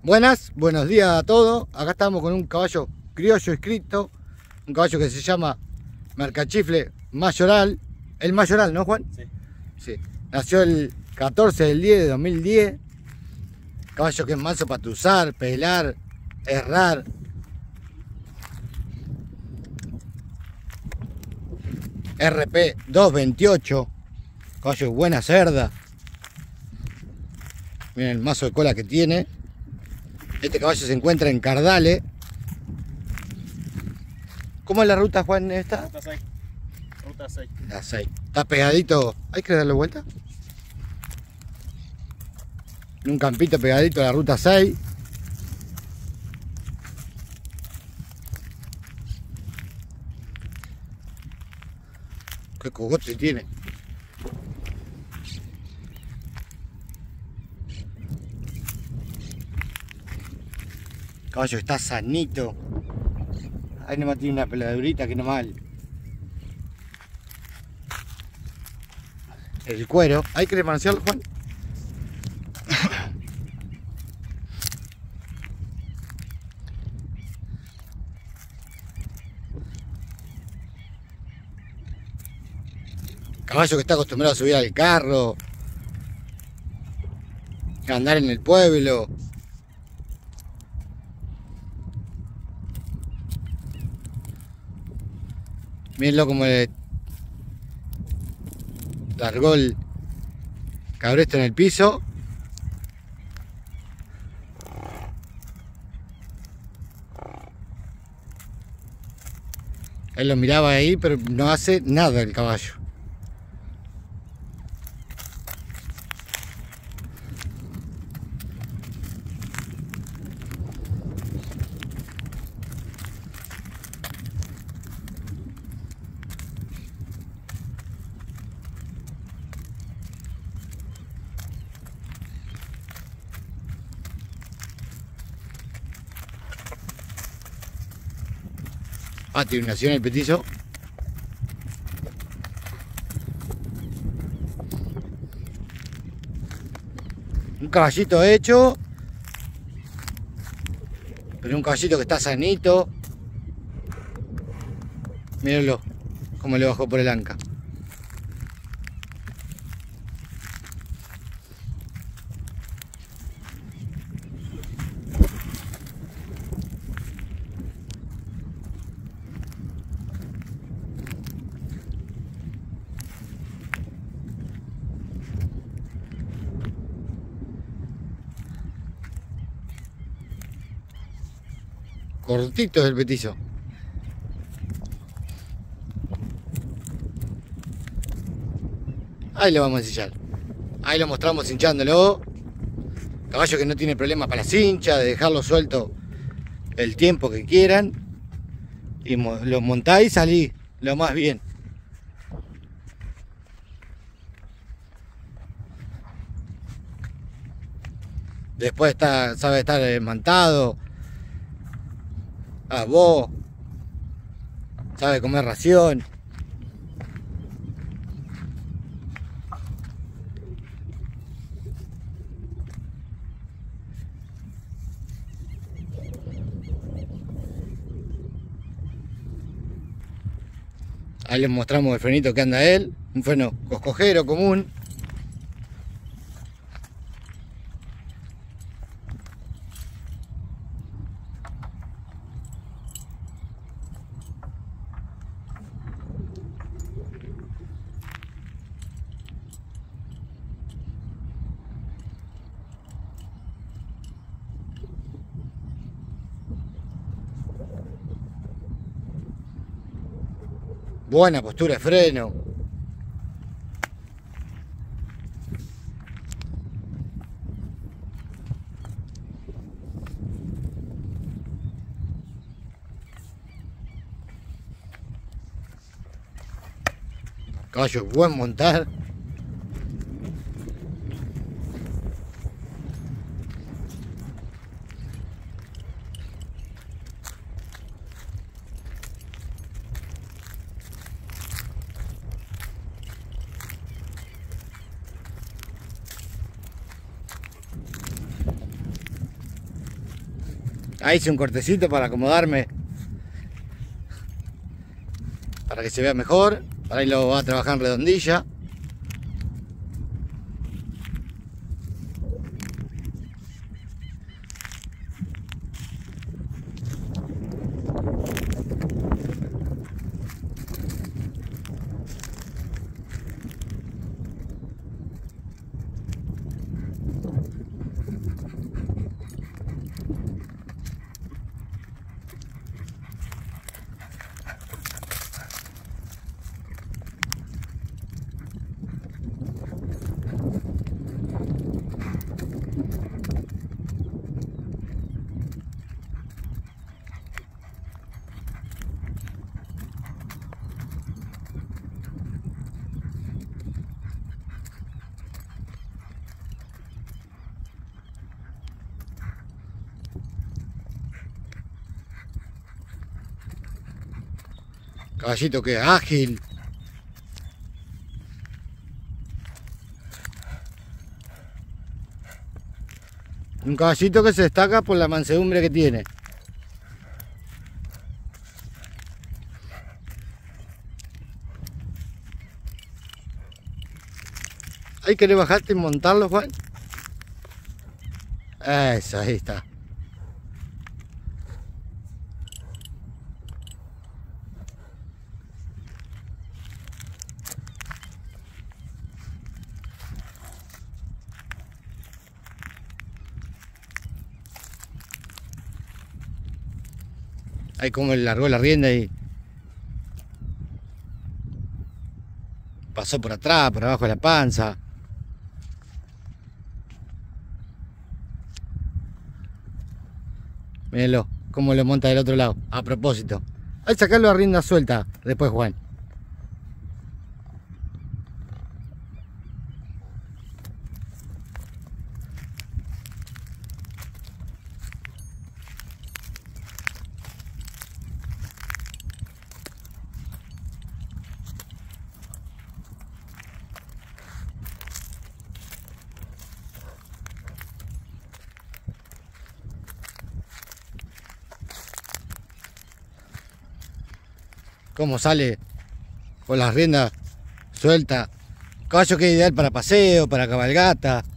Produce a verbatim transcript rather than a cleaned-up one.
Buenas, buenos días a todos. Acá estamos con un caballo criollo inscrito, un caballo que se llama Mercachifle Mayoral. El Mayoral, ¿no, Juan? Sí. Sí. Nació el catorce del diez de dos mil diez. Caballo que es manso para tuzar, pelar, errar. R P doscientos veintiocho. Caballo de buena cerda. Miren el mazo de cola que tiene. Este caballo se encuentra en Cardales. ¿Cómo es la ruta, Juan, esta? Ruta seis. Ruta seis. La seis. Está pegadito. ¿Hay que darle vuelta? En un campito pegadito a la ruta seis. Qué cogote tiene. Caballo está sanito. Ahí nomás tiene una peladurita que nomás el, el cuero. ¿Hay que manosearlo, Juan? Caballo que está acostumbrado a subir al carro, a andar en el pueblo. Mírenlo como le largó el cabresto en el piso. Él lo miraba ahí, pero no hace nada el caballo. Ah, tiene una acción el petizo. Un caballito hecho. Pero un caballito que está sanito. Mírenlo, cómo le bajó por el anca. Cortito es el petizo. Ahí lo vamos a ensillar. Ahí lo mostramos hinchándolo. Caballo que no tiene problema para la cincha, de dejarlo suelto el tiempo que quieran. Y lo montáis y salís lo más bien. Después está, sabe estar mantado. A vos. Sabe comer ración. Ahí les mostramos el frenito que anda él. Un freno coscojero común. Buena postura de freno. Caballo buen montar. Ahí hice un cortecito para acomodarme, para que se vea mejor. Para ahí lo va a trabajar en redondilla. Caballito que ágil. Un caballito que se destaca por la mansedumbre que tiene. ¿Ahí querés bajarte y montarlo, Juan? Eso, ahí está. Ahí como le largó la rienda y pasó por atrás, por abajo de la panza. Mírenlo, cómo lo monta del otro lado. A propósito, hay que sacarlo a rienda suelta después, Juan. Cómo sale con las riendas sueltas. Caballo que es ideal para paseo, para cabalgata.